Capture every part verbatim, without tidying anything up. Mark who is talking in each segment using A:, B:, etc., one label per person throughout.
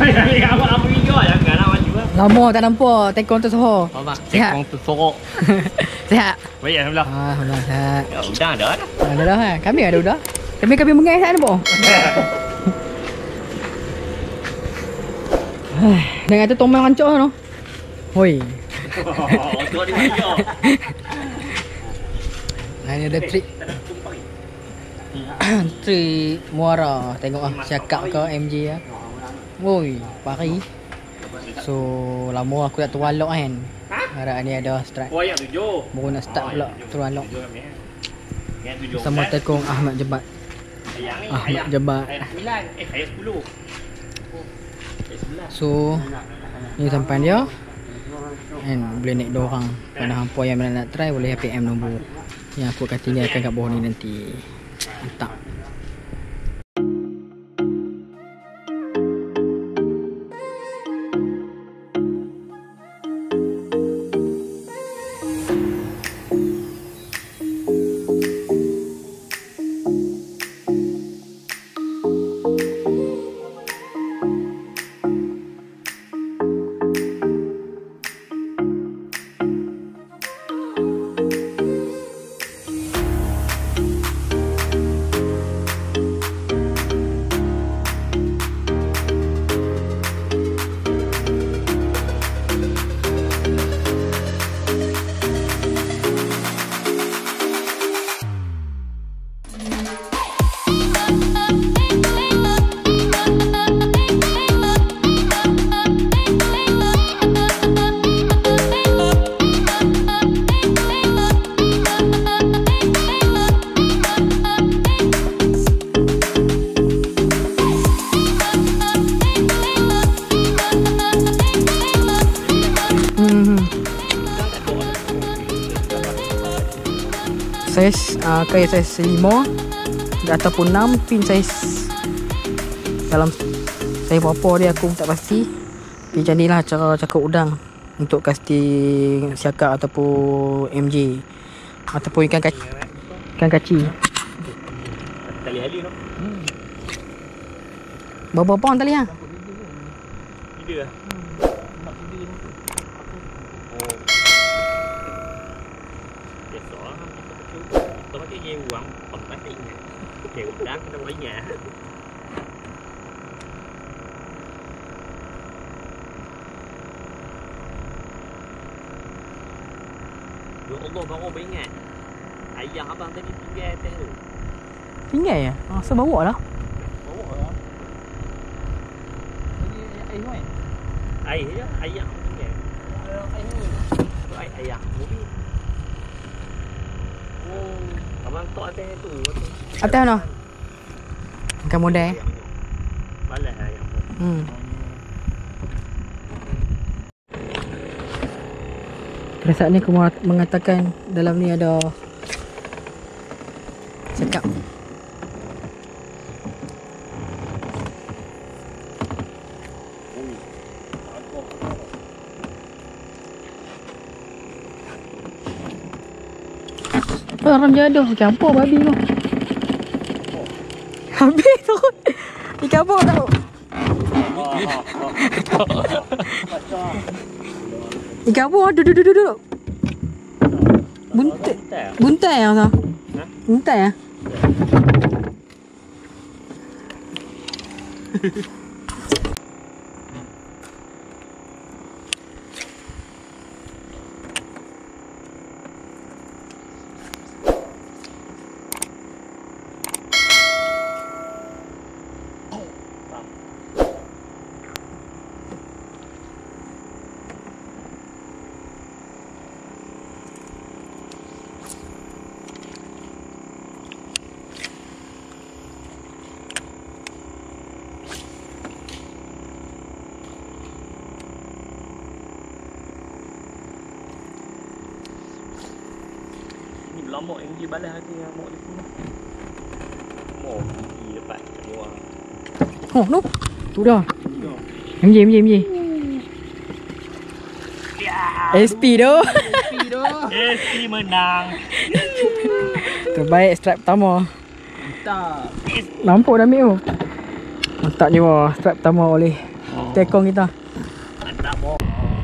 A: Apa juga janganlah maju lah.
B: Lama tak nampak tekong tu soho.
A: Apa? Tekong tu sorok.
B: Sihat.
A: Baik alhamdulillah.
B: Alhamdulillah sihat.
A: Ya, udah ada dah.
B: Ada dah kan. Kami ada udah. Kami kami mengai sana boh. Dengan tu tomel hancur tu. Hoi.
A: Oh, tu dia bayar.
B: Nah, ini ada trik. Trik muara. Tengok ah cakap ke M J ah. Woi, pari. So, lama aku tak terwalok kan. Harap ni ada strike.
A: Oh, yang tujuh.
B: Baru nak start pula terwalok.
A: Yang tujuh.
B: Sama tekong Ahmad Jebat.
A: Ayam ni.
B: Ahmad Jebat.
A: Ayam sembilan. Eh, ayam sepuluh.
B: So, ni sampai dia. And boleh naik dua orang. Pada hampa yang nak try boleh P M nombor yang aku akan tinggalkan kat bawah ni nanti. Mantap. Saiz uh, kain saiz lima ataupun enam, pin saiz dalam saiz berapa dia aku tak pasti. Tapi macam ni lah cara cakap udang untuk casting siakak ataupun M J ataupun ikan kaci. Ikan kaci.
A: Tali hali tu.
B: Hmm. Berapa pound tali ah?
A: Tiga lah. Dia uang pembatik ni. Dia udang kena banyak. Ya Allah, baru beringat. Ayah abang tadi tinggal atas tu.
B: Tinggal ya? Ah, so bawa lah.
A: Bawa lah.
B: Ini air kan?
A: Air je, ayah tinggal. Air ni. Air ayah mobil. Oh. Abang tok atas tu.
B: Atas mana? Bukan modal eh?
A: Balas lah yang pun.
B: Hmm. Pada saat ni aku mengatakan dalam ni ada cakap. Orang jaduh campur babi tu. Habis tu. Ikan apa tau? Ikan apa? Duduk duduk duduk. Buntai. Buntai yang tu. Buntai ah.
A: Lama M G balas hati yang mak di sini. Oh, pergi dapat kat luar.
B: Oh, no. Tu dah. M J, M J, M J. S P tu.
A: S P tu. S P menang.
B: Terbaik strike pertama.
A: Mantap.
B: Nampak dah ambil tu. Mantap je wah, strike pertama oleh tekong kita.
A: Mantap boh.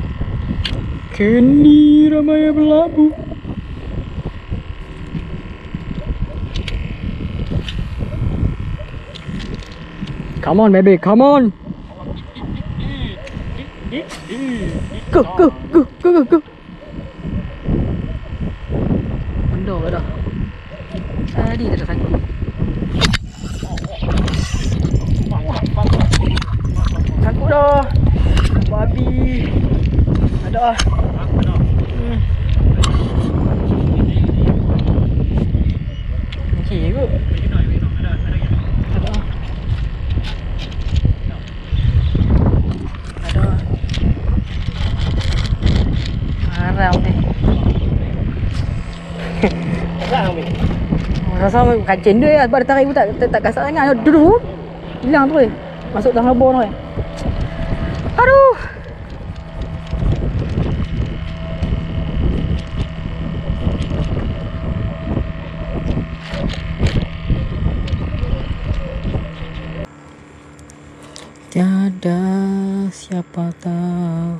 B: Kini ramai berlabuh. Come on baby, come on. Go, go, go, go, go, go. Benda ke dah? Tadi dah dah sangkut. Sangkut dah. Babi. Ada ah. Hmm. Okey ke? Ada. Ada. Haram ni.
A: Tak ambil.
B: Rasa bukan cendol lah sebab dia tarik pun tak, tak, tak kasar sangat. Duduk. Hilang tu eh. Masuk dalam lebur tu eh. Aduh. Tiada siapa tahu.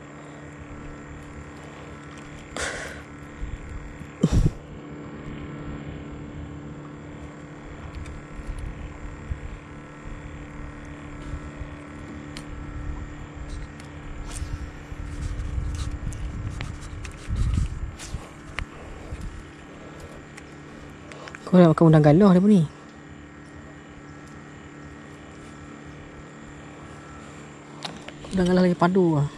B: Kau nak makan udang galah dia pun ni. Udang galah lagi padu lah.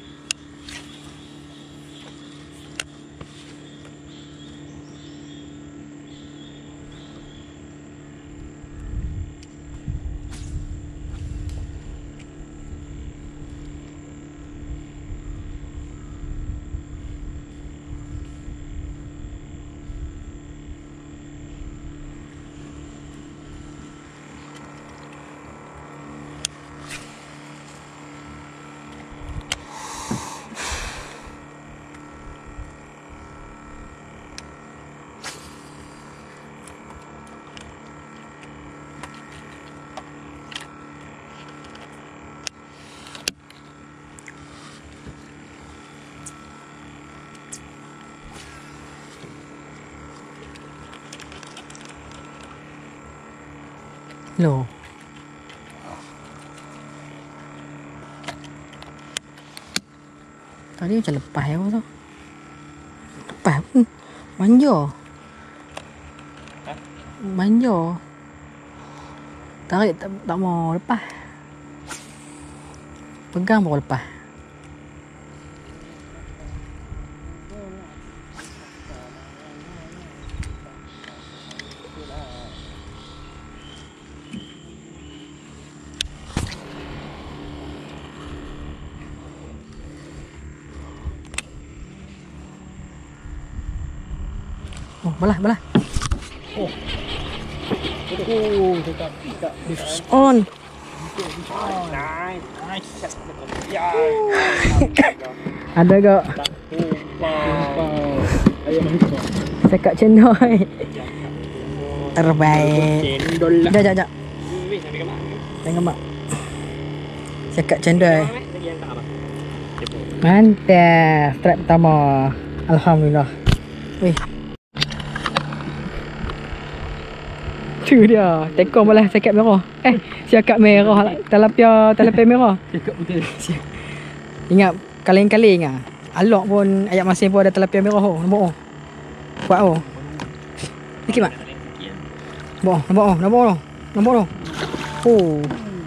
B: Loh. Tadi macam lepas ya tu. Lepas pun manja. Manja. Tarik tak, tak mau lepas. Pegang baru lepas. Oh, belah, belah.
A: Oh. Oh, dekat dekat
B: Fish on.
A: Nice, nice. Ya.
B: Ada gak?
A: Tumpau. Ayam hitam.
B: Sekak cendol. Terbaik.
A: Cendol lah.
B: Jap, jap, jap.
A: Weh, sampai ke mak.
B: Tengok mak. Sekak cendol.
A: Lagi yang tak apa.
B: Mantap. Strike pertama. Alhamdulillah. Weh. Tu dia. Tekong malah sekak merah. Eh, siakak merah lah. Tilapia, tilapia merah.
A: Cakap betul.
B: Ingat kaling-kaling ah. Alok pun ayat masin pun ada tilapia merah oh. Nampak oh. Kuat oh. Sikit mak. Nampak oh, nampak oh, nampak oh. Nampak oh. Oh.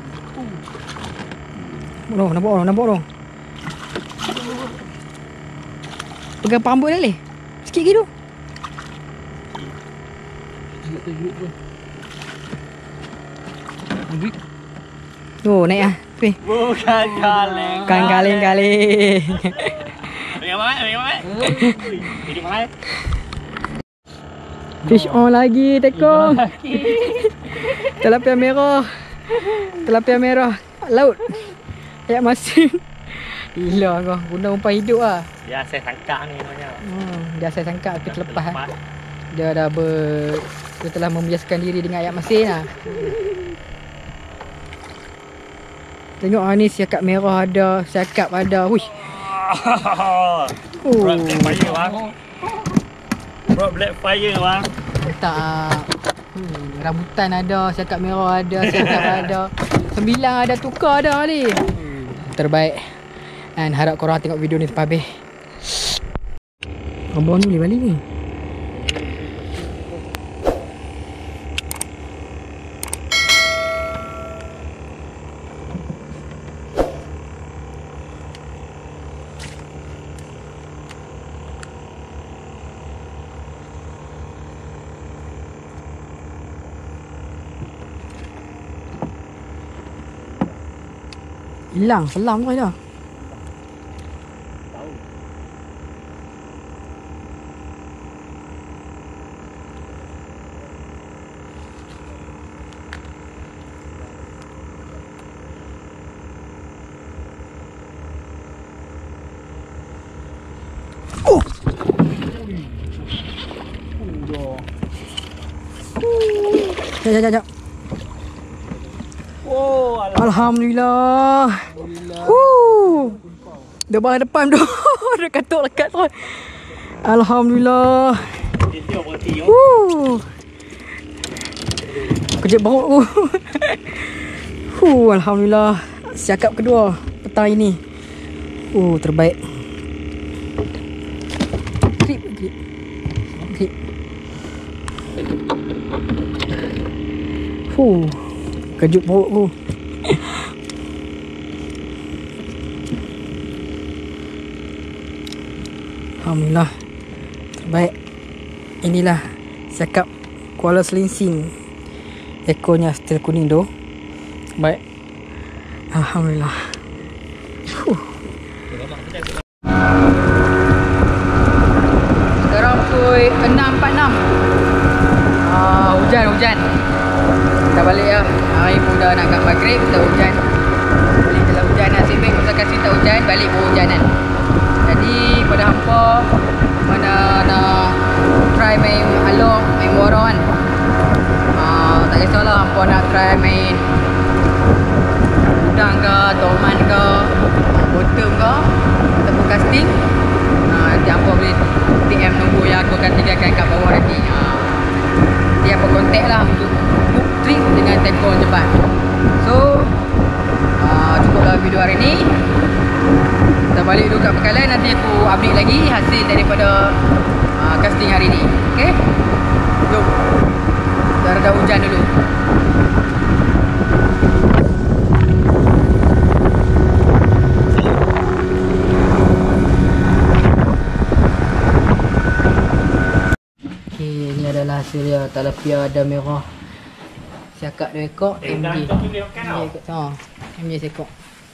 B: Oh, nampak oh, nampak oh. Pegang pambut dah leh. Sikit gitu. Oh, naik ah. Weh.
A: Bukan kaleng.
B: Kan kaling-kaling.
A: Bagaimana? Bagaimana? Ini mana?
B: Fish on lagi, tekong. Tilapia merah. Tilapia merah laut. Ayat masin. Gila kau, guna umpan hidup ah.
A: Ya, saya tangkap ni namanya.
B: Hmm, dia saya sangka api terlepas. Dia dah ber dia telah membiasakan diri dengan ayat masin lah. Tengok ah ni siakap merah ada, siakap ada. Wih.
A: Oh. Black fire bang. Bro black fire bang.
B: Tak. Hmm, rambutan ada, siakap merah ada, siakap ada. Sembilan ada, tukar ada ni. Terbaik. Dan harap korang tengok video ni sampai habis. Abang ni boleh balik ni. Hilang, selam tu dah. Oh. Jap, jap, jap.
A: Oh,
B: Alhamdulillah. Huh. Depan depan tu. Dia katuk lekat tu. Alhamdulillah. Huh. Kejap baut tu. Huh, alhamdulillah. Siakap kedua petang ini. Oh, terbaik. Grip, grip. Grip. Huh. Kejut perut tu. Alhamdulillah. Terbaik. Inilah siakap Kuala Selinsing. Ekornya still kuning tu. Baik. Alhamdulillah. Huh. Sekarang pukul enam empat puluh enam. Ah, hujan, hujan. Kita balik lah. Hari pun dah nak kat maghrib, tak hujan. Balik dalam hujan lah. Sebab kita kasi tak hujan, balik pun hujanan. Jadi pada hampa mana nak try main alok, main borong kan. Uh, tak kisahlah hampa nak try main udang ke, toman ke, bottom ke, ataupun casting. Uh, nanti hampa boleh P M nombor yang aku akan tinggalkan kat bawah nanti. Uh, nanti hampa contact lah untuk book trip dengan tekor cepat. So uh, cukuplah video hari ni. Kita balik dulu kat Pekalan. Nanti aku update lagi hasil daripada uh, casting hari ni. Okay, jom. Dah reda hujan dulu. Okay, ni adalah hasil dia. Tilapia ada merah. Siakap dua ekor. M J. Ha, M J sekok.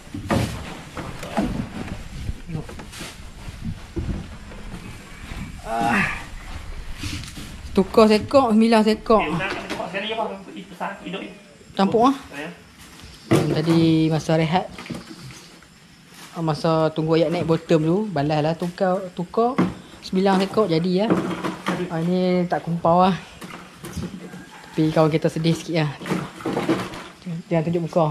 B: Ah. Tukar sekok, sembilan sekok. Campur ah. Tadi masa rehat, masa tunggu ayat naik bottom tu, balas lah tukar tukar sembilan sekok jadi ya. Ah, ni tak kumpau lah. Tapi kawan kita sedih sikit lah. Jangan tunjuk muka.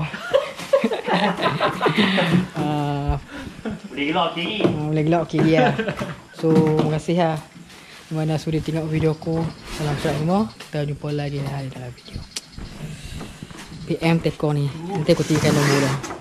B: uh,
A: Boleh gelak kiri.
B: Uh, boleh gelak kiri lah. So, terima kasih lah mana sudah tengok video aku. Salam sehat semua. Kita jumpa lagi dalam video P M tekor ni. Nanti aku tinggalkan nombor dah.